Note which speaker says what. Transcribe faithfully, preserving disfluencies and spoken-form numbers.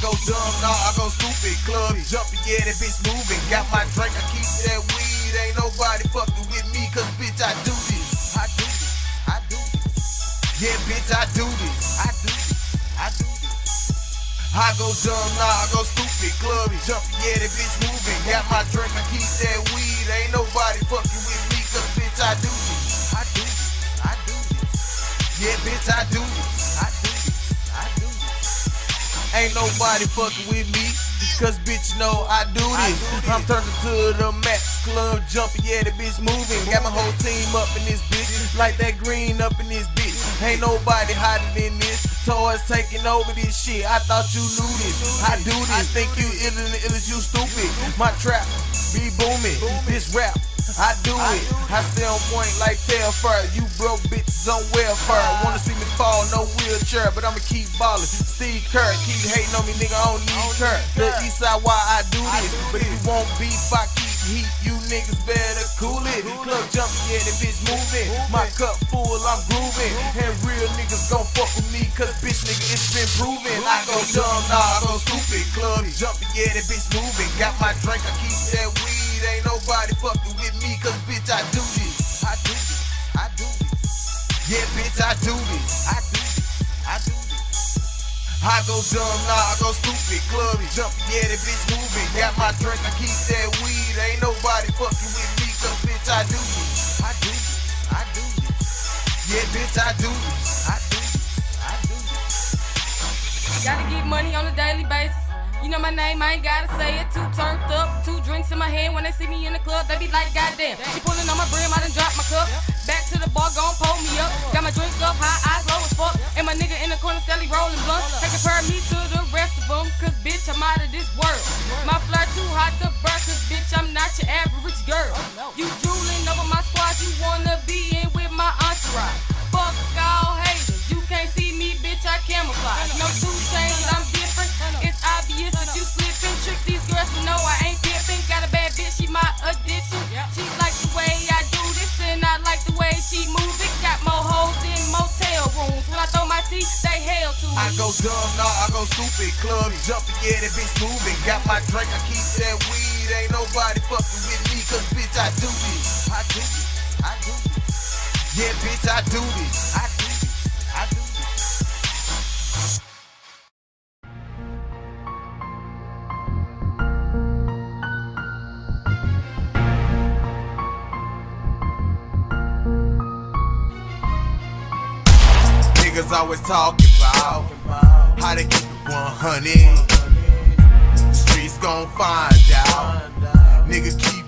Speaker 1: go dumb, nah, I go stupid. Club jumping, yeah, that bitch moving. Got my drink, I keep that weed. Ain't nobody fucking with me, cause bitch, I do this. I do this, I do this. Yeah, bitch, I do this. I do this, I do this. I go dumb, nah, I go stupid. Club jumping, yeah, that bitch moving. Got my drink, I keep that weed. Ain't nobody fucking with me, cause bitch, I do this. I do this, I do this. Yeah, bitch, I do this. I do this, I do this. Ain't nobody fucking with me, cause bitch, you know I do this. I'm turning to the max, club jumping, yeah, the bitch moving. Got my whole team up in this bitch, like that green up in this bitch. Ain't nobody hotter than this. Toys taking over this shit. I thought you knew this. I do this. Think you ill and ill as you stupid. My trap be booming. This rap, I do it. I stay on point like Telfair. You broke bitches on welfare. Wanna see me fall, no wheelchair, but I'ma keep ballin'. Steve Kerr, keep hating on me, nigga, I don't need Kerr. The east side, why I do this. But if you want beef, I keep heat. You niggas better cool it. Club jumping, yeah, the bitch moving. My cup full, I'm grooving. And real niggas gon' fuck with me, cause bitch, nigga, it's been proven. I go dumb, nah, I go stupid. Club jumping, yeah, the bitch moving. Got my drink, I keep that weed. Ain't nobody fucking with me, cause bitch, I do this. I do this, I do this. Yeah, bitch, I do this. I do this, I do this. I go dumb, nah, I go stupid. Club jumping, yeah, the bitch moving. Got my drink, I keep that weed. Ain't nobody fucking with me, cause bitch, I do this. I do this, I do this. Yeah, bitch, I do this. I do this, I do this.
Speaker 2: Gotta get money on a daily basis. You know my name, I ain't gotta say it. Two turned up, two drinks in my hand. When they see me in the club, they be like, goddamn. She pulling on my brim, I done dropped my cup. Back to the bar, gon' pull me up. Got my drink up high, eyes low as fuck. And my nigga in the corner, Sally rolling blunt. Take a pair of me to the rest of them, cause bitch, I'm out of this world. My flirt too hot to burn, cause bitch, I'm not your average girl. You drooling over my squad, you wanna be in with my entourage. Fuck all haters, you can't see me, bitch, I camouflage. No two chains, I'm different. It's obvious that you slipping. Trick these girls to know I ain't pimping. Got a bad bitch, she my addiction. She like the way I do this, and I like the way she move it. Got more hoes in motel rooms. When I throw my teeth, they hell to me.
Speaker 1: I go dumb, nah, I go stupid. Club jumping, yeah, that bitch moving. Got my drink, I keep that weed. Ain't nobody fucking with me, cause bitch, I do this. I do this, I do this. Yeah, bitch, I do this. I do this, I do this. Niggas always talking about how they keep it one hundred. The streets gon' find out. Nigga keep